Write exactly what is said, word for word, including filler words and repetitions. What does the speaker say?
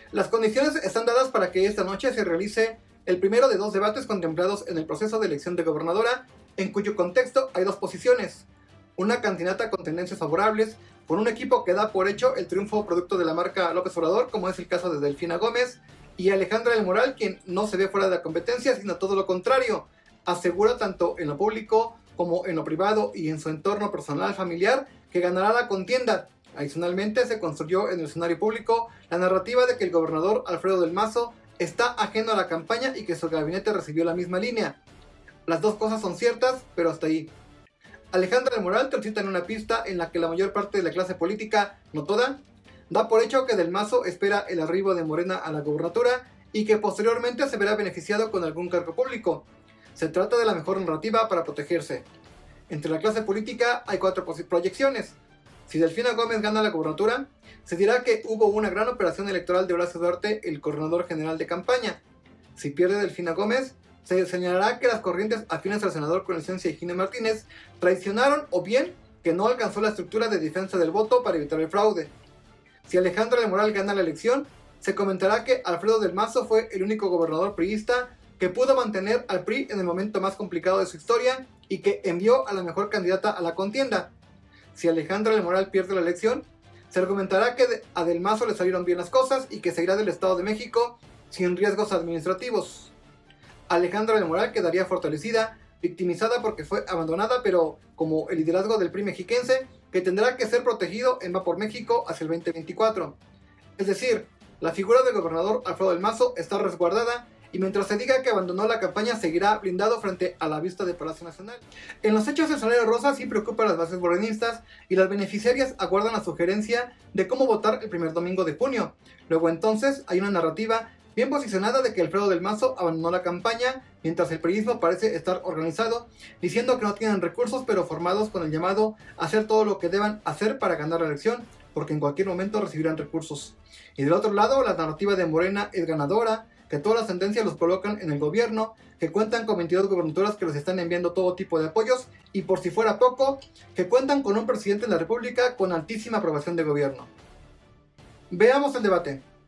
Las condiciones están dadas para que esta noche se realice el primero de dos debates contemplados en el proceso de elección de gobernadora, en cuyo contexto hay dos posiciones. Una candidata con tendencias favorables, con un equipo que da por hecho el triunfo producto de la marca López Obrador, como es el caso de Delfina Gómez, y Alejandra del Moral, quien no se ve fuera de la competencia, sino todo lo contrario. Asegura tanto en lo público como en lo privado y en su entorno personal familiar que ganará la contienda. Adicionalmente, se construyó en el escenario público la narrativa de que el gobernador Alfredo del Mazo está ajeno a la campaña y que su gabinete recibió la misma línea. Las dos cosas son ciertas, pero hasta ahí. Alejandra del Moral transita en una pista en la que la mayor parte de la clase política, no toda, da por hecho que Del Mazo espera el arribo de Morena a la gobernatura y que posteriormente se verá beneficiado con algún cargo público. Se trata de la mejor narrativa para protegerse. Entre la clase política hay cuatro proyecciones. Si Delfina Gómez gana la gobernatura, se dirá que hubo una gran operación electoral de Horacio Duarte, el coordinador general de campaña. Si pierde Delfina Gómez, se señalará que las corrientes afines al senador con licencia Higinio Martínez traicionaron o bien que no alcanzó la estructura de defensa del voto para evitar el fraude. Si Alejandra del Moral gana la elección, se comentará que Alfredo del Mazo fue el único gobernador priista que pudo mantener al P R I en el momento más complicado de su historia y que envió a la mejor candidata a la contienda. Si Alejandra del Moral pierde la elección, se argumentará que a Del Mazo le salieron bien las cosas y que se irá del Estado de México sin riesgos administrativos. Alejandra del Moral quedaría fortalecida, victimizada porque fue abandonada, pero como el liderazgo del P R I mexiquense, que tendrá que ser protegido en Va por México hacia el veinte veinticuatro. Es decir, la figura del gobernador Alfredo del Mazo está resguardada y mientras se diga que abandonó la campaña seguirá blindado frente a la vista de Palacio Nacional. En los hechos, el salario rosa sí preocupa a las bases morenistas y las beneficiarias aguardan la sugerencia de cómo votar el primer domingo de junio. Luego entonces hay una narrativa bien posicionada de que Alfredo del Mazo abandonó la campaña, mientras el priismo parece estar organizado, diciendo que no tienen recursos pero formados con el llamado a hacer todo lo que deban hacer para ganar la elección, porque en cualquier momento recibirán recursos. Y del otro lado, la narrativa de Morena es ganadora, que todas las tendencias los colocan en el gobierno, que cuentan con veintidós gobernaturas que les están enviando todo tipo de apoyos, y por si fuera poco, que cuentan con un presidente de la República con altísima aprobación de gobierno. Veamos el debate.